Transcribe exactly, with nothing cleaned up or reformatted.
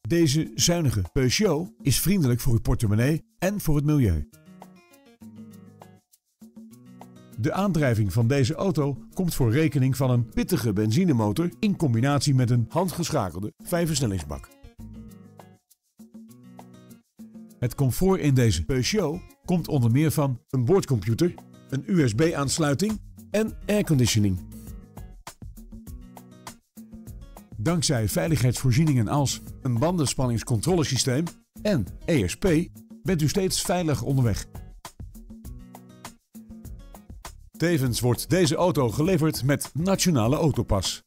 Deze zuinige Peugeot is vriendelijk voor uw portemonnee en voor het milieu. De aandrijving van deze auto komt voor rekening van een pittige benzinemotor in combinatie met een handgeschakelde vijfversnellingsbak. Het comfort in deze Peugeot komt onder meer van een boordcomputer, een U S B-aansluiting en airconditioning. Dankzij veiligheidsvoorzieningen als een bandenspanningscontrolesysteem en E S P bent u steeds veilig onderweg. Tevens wordt deze auto geleverd met Nationale Autopas.